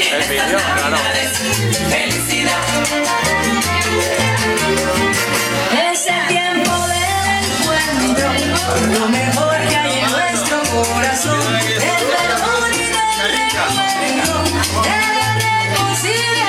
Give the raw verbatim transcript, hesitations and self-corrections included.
El vídeo, claro. Felicidad. Ese tiempo del encuentro, lo mejor que hay en nuestro corazón, el perdón y el recuerdo, de la reconciliación.